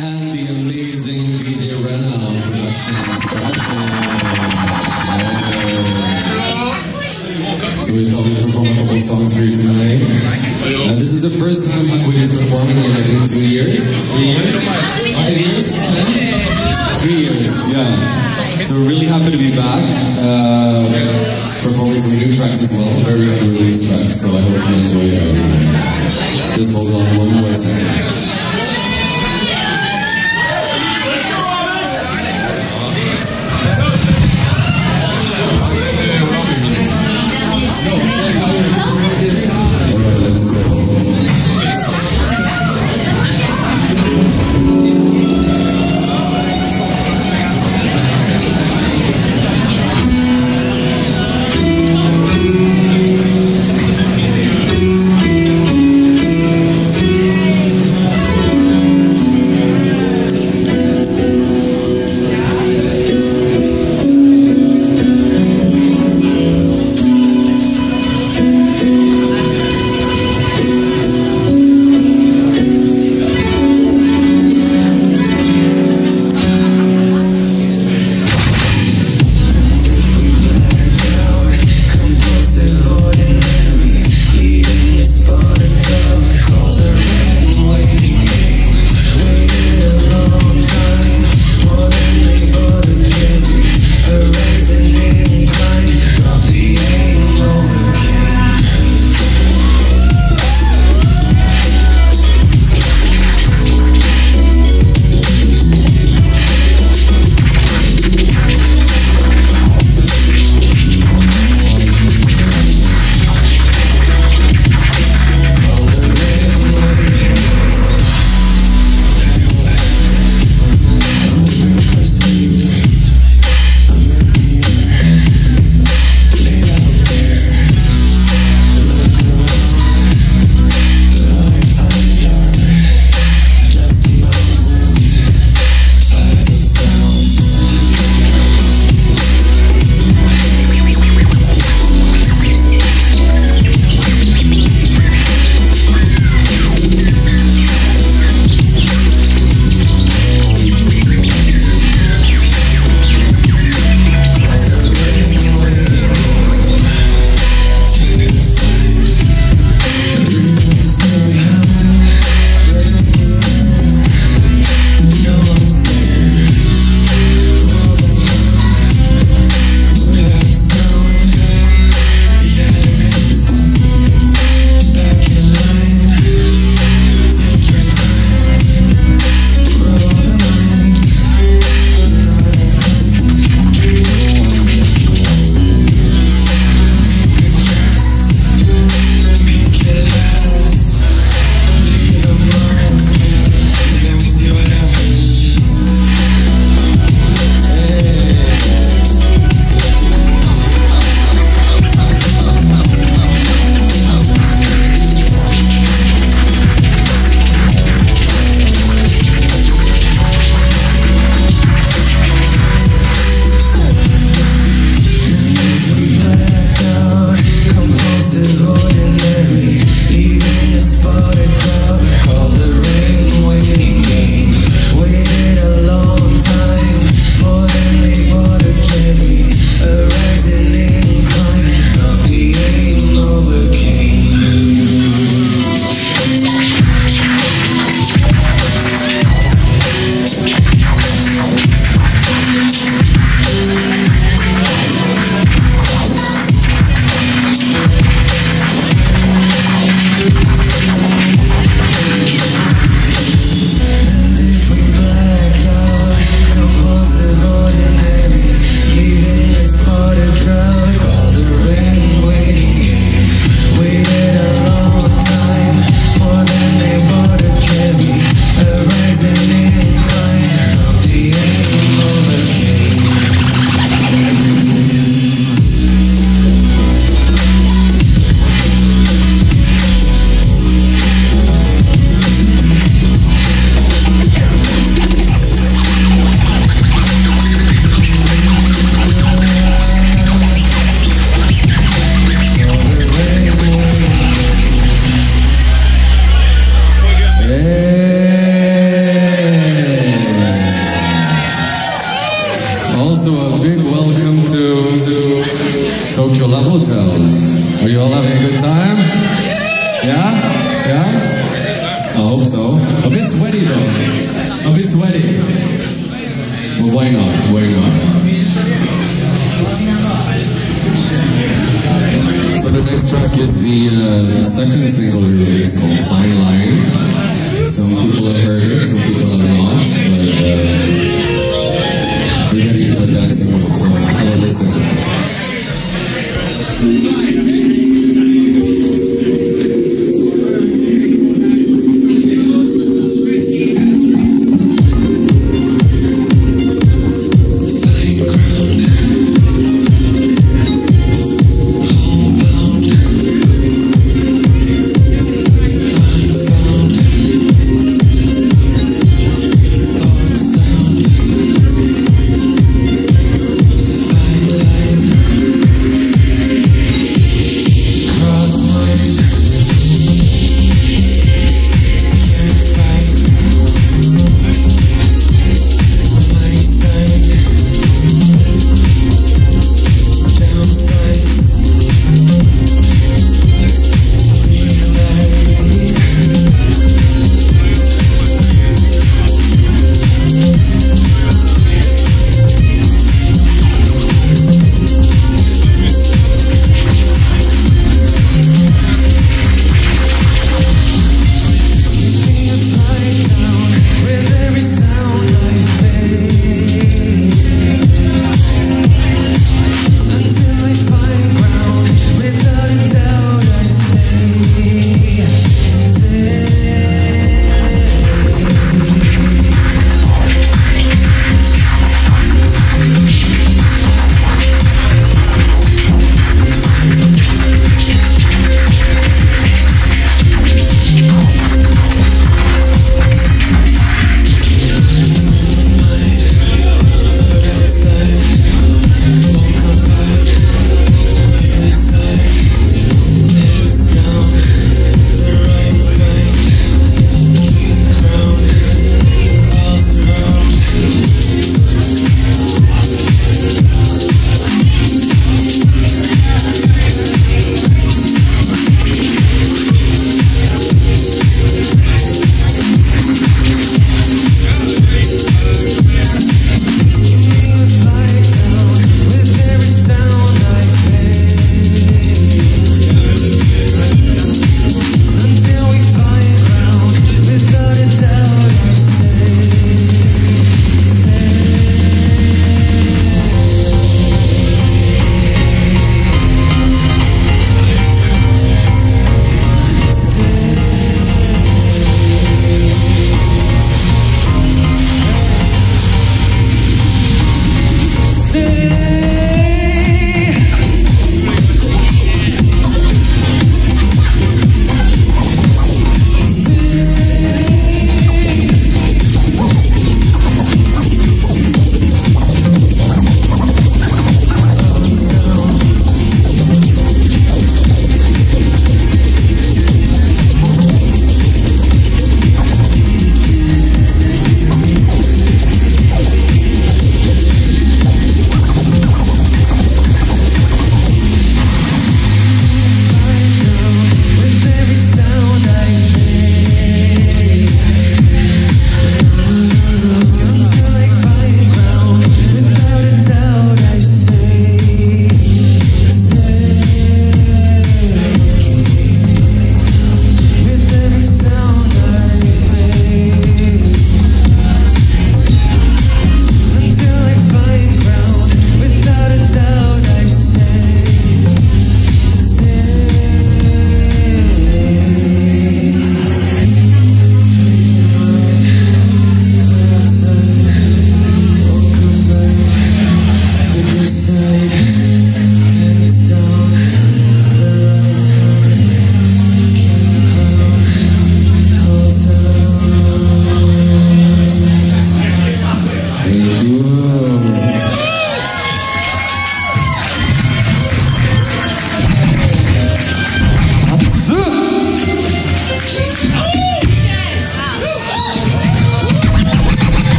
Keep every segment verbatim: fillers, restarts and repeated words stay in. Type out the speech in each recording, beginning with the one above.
And the amazing D J Rena on production and scratching. So we thought we'd perform a couple songs for you tonight. And this is the first time Aquarius is performing in I think two years. Three years? Five years? Ten? Three years, yeah. So we're really happy to be back. Uh, performing some new tracks as well, very unreleased tracks, so I hope you enjoy it. Just hold on one more second. we all having a good time? Yeah? Yeah? I hope so. A bit sweaty though. A bit sweaty. But why not? Why not? So the next track is the uh, second single we released called Fine Line. Some people have heard it, some people have not, but uh, we're getting into a dancing mode, so have a listen. Found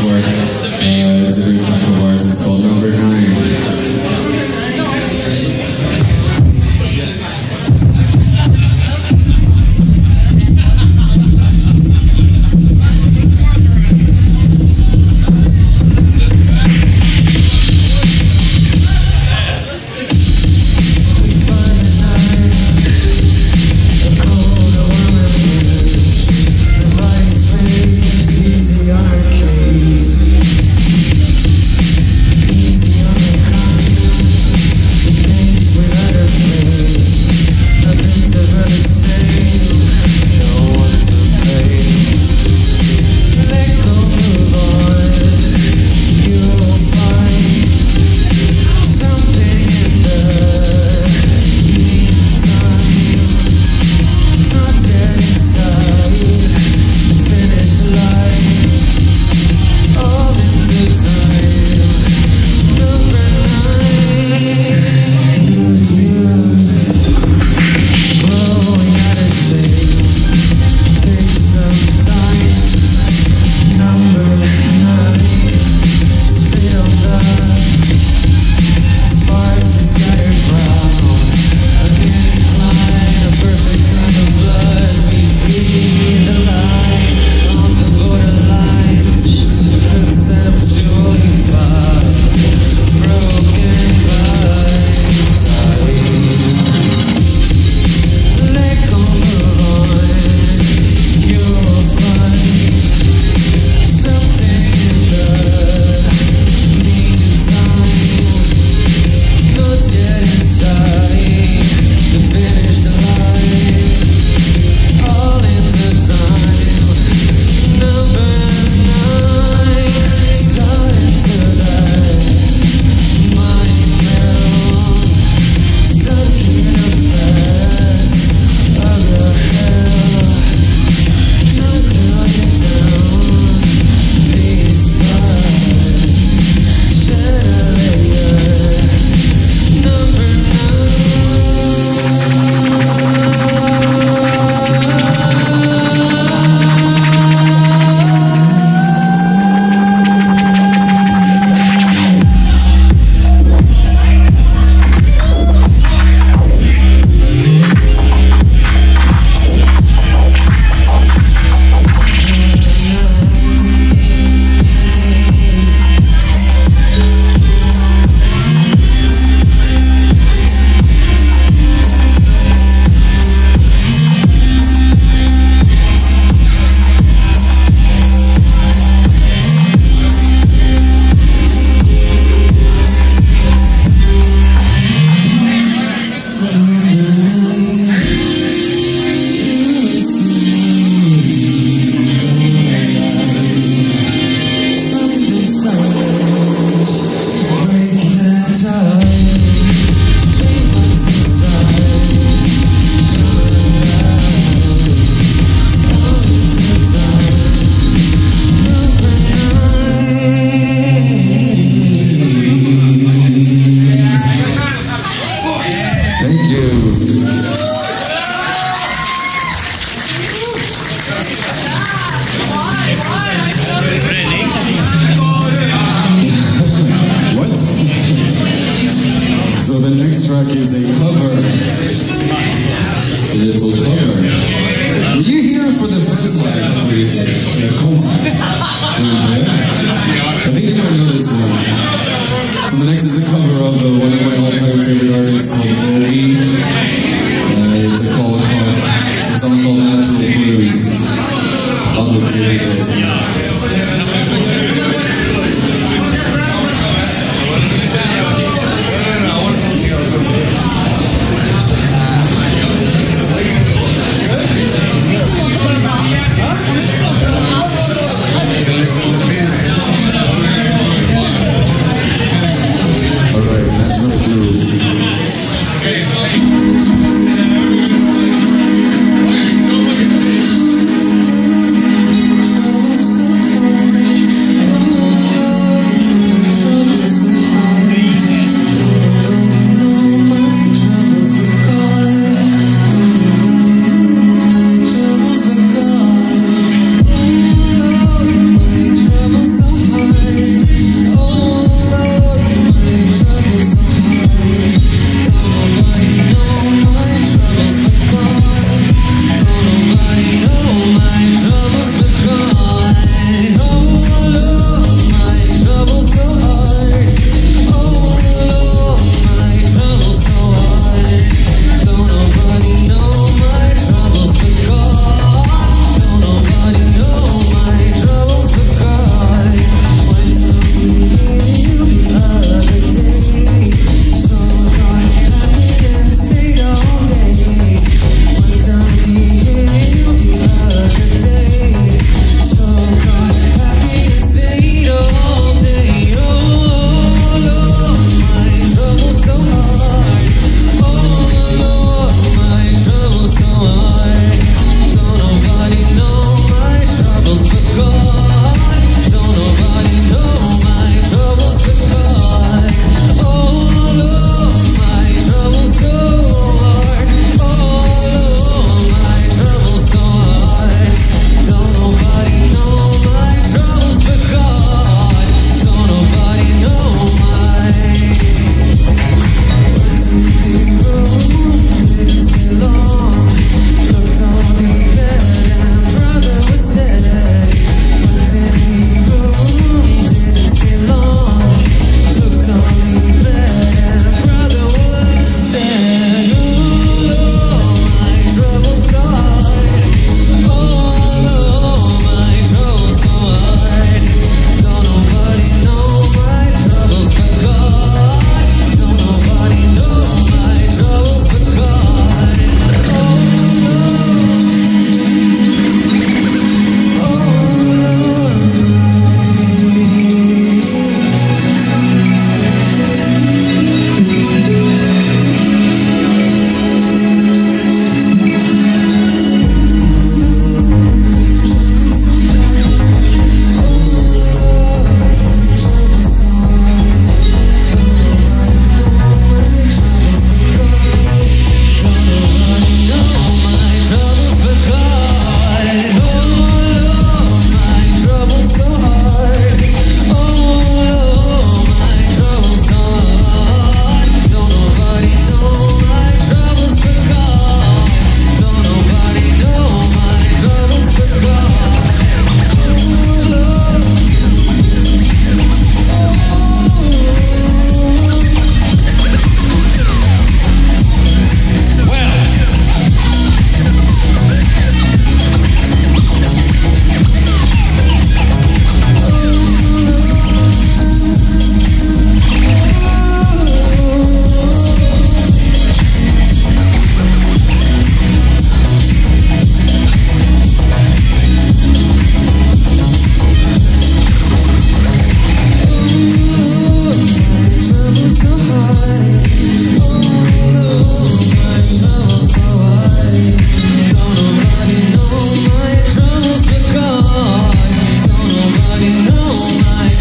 before. Uh, it's a new track of ours. It's called Number Nine. Arcades.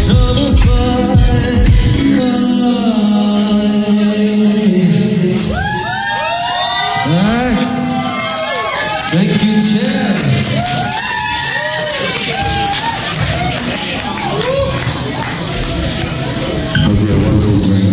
troubles but thanks. Thank you, Chair. Okay, I want a little drink.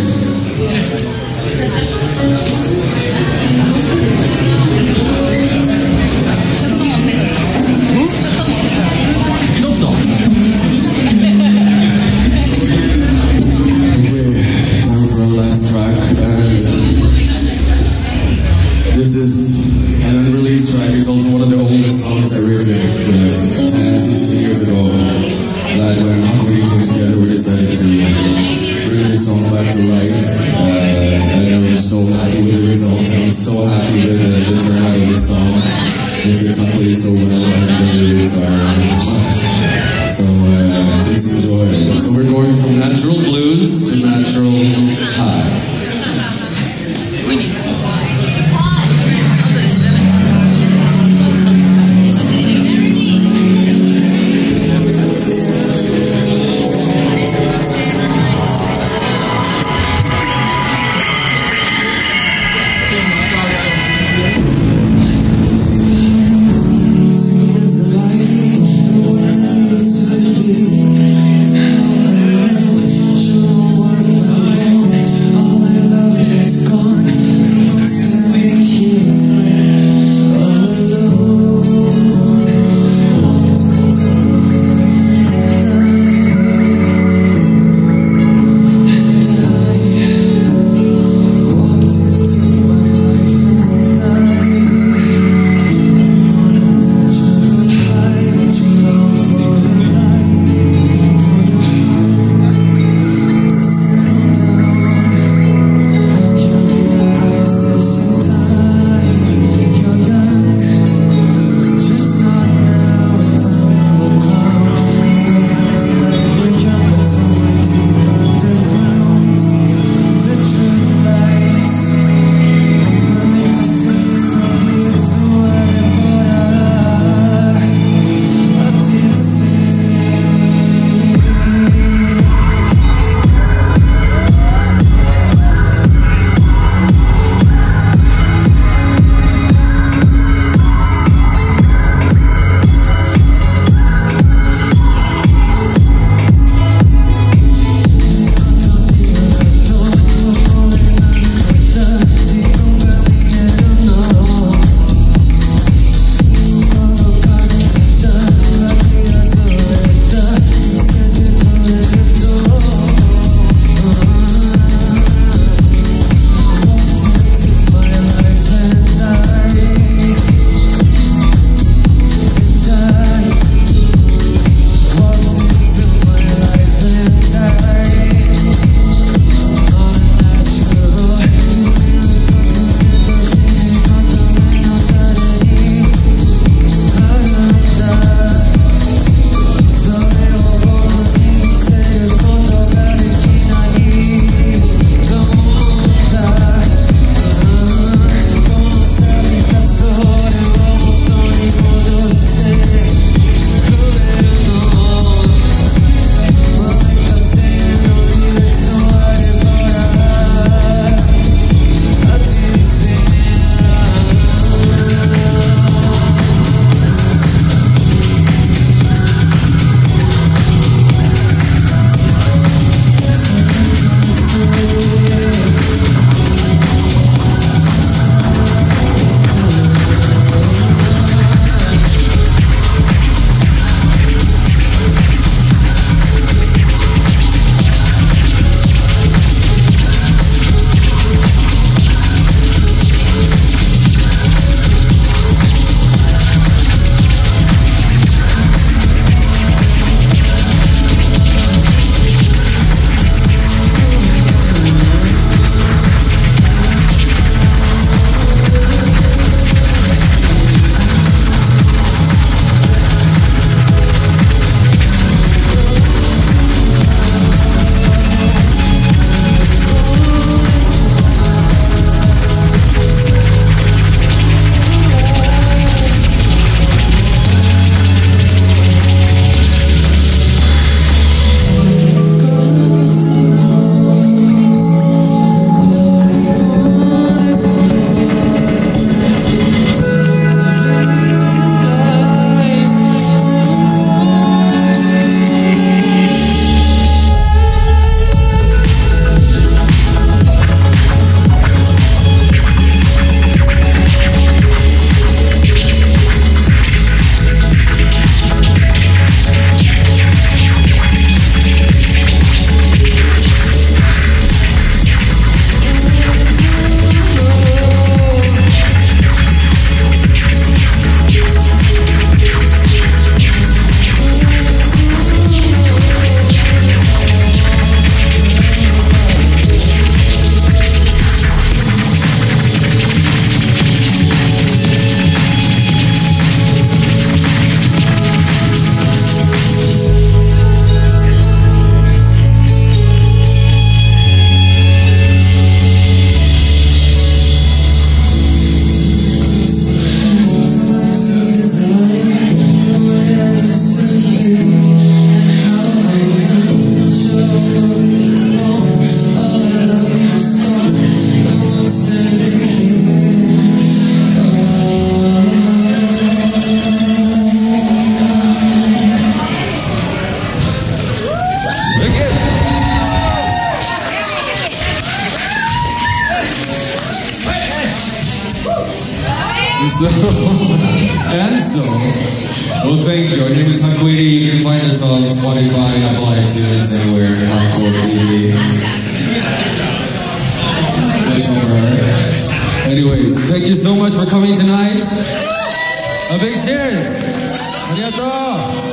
This is an unreleased track. It's also one of the oldest songs I wrote uh, ten, fifteen years ago. That when Aquity came together, we decided to bring this song back to life. Uh, and I'm so happy with the result. I'm so happy with the, the turnout of this song. If it's not played so well, I don't know the lyrics are. So uh, please enjoy it. So we're going from natural blues to natural high. Oh So, and so, well, thank you. Our name is Hakwiri. You can find us on Spotify, Apple iTunes, anywhere. Hardcore T V. Anyways, thank you so much for coming tonight. A big cheers. Arigato.